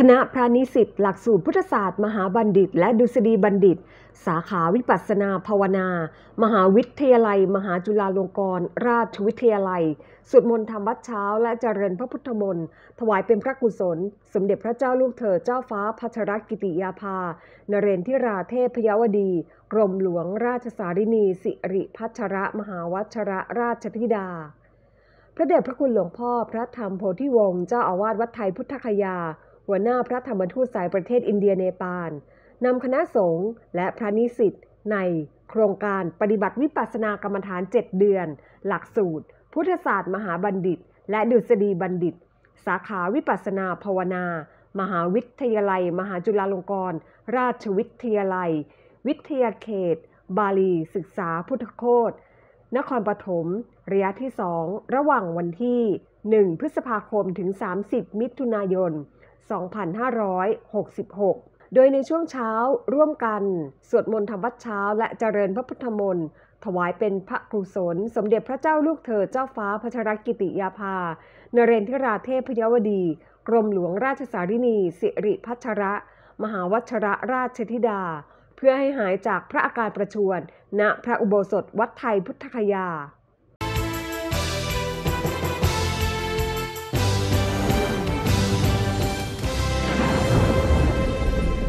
ณะพระนิสิตหลักสูตรพุทธศาสตร์มหาบัณฑิตและดุษฎีบัณฑิตสาขาวิปัสสนาภาวนามหาวิทยาลัยมหาจุฬาลงกรณราชวิทยาลัยสวดมนต์ธรรมวัดเช้าและเจริญพระพุทธมนต์ถวายเป็นพระกุศลสมเด็จพระเจ้าลูกเธอเจ้าฟ้าพัชรกิติยาภานเรนทิราเทพยวดีกรมหลวงราชสารินีสิริพัชรมหาวัชรราชธิดาพระเดชพระคุณหลวงพ่อพระธรรมโพธิวงศ์เจ้าอาวาสวัดไทยพุทธคยาหัวหน้าพระธรรมทูตสายประเทศอินเดียเนปาลนำคณะสงฆ์และพระนิสิตในโครงการปฏิบัติวิปัสสนากรรมฐาน7เดือนหลักสูตรพุทธศาสตร์มหาบัณฑิตและดุษฎีบัณฑิตสาขาวิปัสสนาภาวนามหาวิทยาลัยมหาจุฬาลงกรณราชวิทยาลัยวิทยาเขตบาลีศึกษาพุทธโคตนครปฐมระยะที่2ระหว่างวันที่1พฤษภาคมถึง30มิถุนายน2566โดยในช่วงเช้าร่วมกันสวดมนต์ธรรมวัดเช้าและเจริญพระพุทธมนต์ถวายเป็นพระกุศลสมเด็จพระเจ้าลูกเธอเจ้าฟ้าพัชรกิติยาภานเรนทิราเทพยวดีกรมหลวงราชสารินีสิริพัชรมหาวัชรราชธิดาเพื่อให้หายจากพระอาการประชวรณพระอุโบสถวัดไทยพุทธคยา